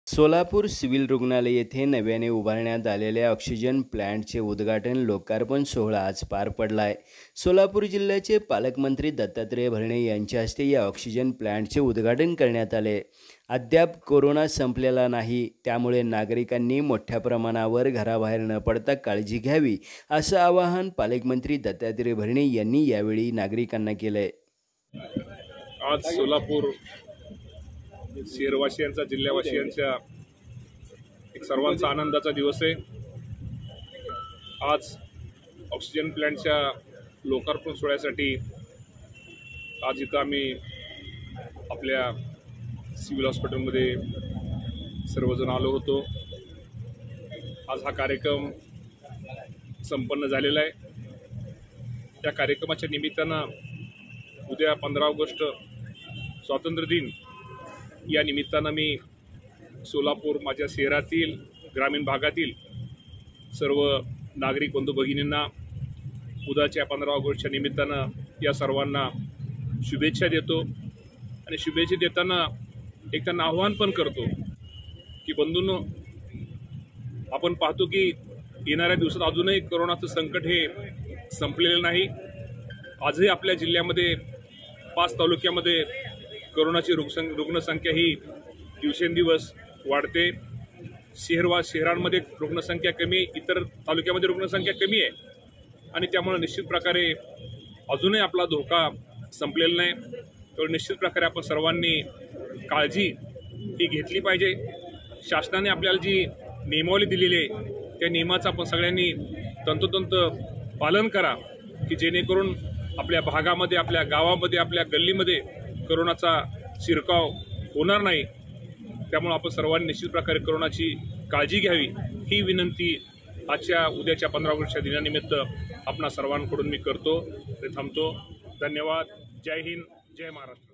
Solapur civil रुग्णालय येथे नव्याने उभारण्यात आलेल्या ऑक्सिजन प्लांटचे उद्घाटन लोकार्पण सोहळा आज पार पडला आहे। सोलापूर जिल्ह्याचे पालकमंत्री दत्तात्रय भरणे यांच्या हस्ते या ऑक्सिजन प्लांटचे उद्घाटन करण्यात आले। अद्याप कोरोना संपलेला नाही, त्यामुळे नागरिकांनी मोठ्या प्रमाणावर घराबाहेर न पडता काळजी घ्यावी, असं आवाहन पालकमंत्री दत्तात्रय भरणे यांनी यावेळी नागरिकांना केले। आज सोलापूर शहरवासियांचा, जिल्ह्यावासियांचा एक सर्वांचा आनंदाचा दिवस आहे। आज ऑक्सिजन प्लांटच्या लोकार्पण सोहळ्यासाठी आज इथं आम्ही आपल्या सिव्हिल हॉस्पिटलमध्ये सर्वजण आलो होतो। आज हा कार्यक्रम संपन्न झालेला आहे। या कार्यक्रमाच्या निमित्तानं उद्या 15 ऑगस्ट स्वातंत्र्य दिन या निमित्तानं मी सोलापूर माझ्या शहरातील ग्रामीण भागातील सर्व नागरिक बंधू भगिनींना उद्याच्या 15 ऑगस्टच्या निमित्तानं या सर्वांना शुभेच्छा देतो आणि शुभेच्छा देताना एक त्यांना आव्हान पण करतो की बंधूंनो, आपण पाहतो की येणाऱ्या दिवसात अजूनही कोरोनाचं संकट हे संपलेलं नाही। आजही आपल्या जिल्ह्यामध्ये 5 तालुक्यामध्ये कोरोनाची रुग्णसंख्या ही दिवसेंदिवस वाढते। शहरांमध्ये रुग्णसंख्या कमी आहे, इतर तालुक्यामध्ये रुग्णसंख्या कमी आहे आणि त्यामुळे निश्चित प्रकारे अजूनही आपला धोका संपलेला नाही। तर निश्चित प्रकारे आपण सर्वांनी काळजी ही घेतली पाहिजे। शासनाने आपल्याला जी नियमावली दिलेली आहे त्या नियमाचं आपण सगळ्यांनी तंतोतंत पालन करा की जेणेकरून आपल्या भागामध्ये, आपल्या गावामध्ये, आपल्या गल्लीमध्ये कोरोनाचा शिरकाव होणार नाही। त्यामुळे आपण सर्वांनी निश्चित प्रकारे कोरोनाची काळजी घ्यावी ही विनंती आजच्या उद्याच्या 15 ऑगस्टच्या दिनानिमित्त आपणा सर्वांकडून मी करतो। ते थांबतो। धन्यवाद। जय हिंद, जय महाराष्ट्र।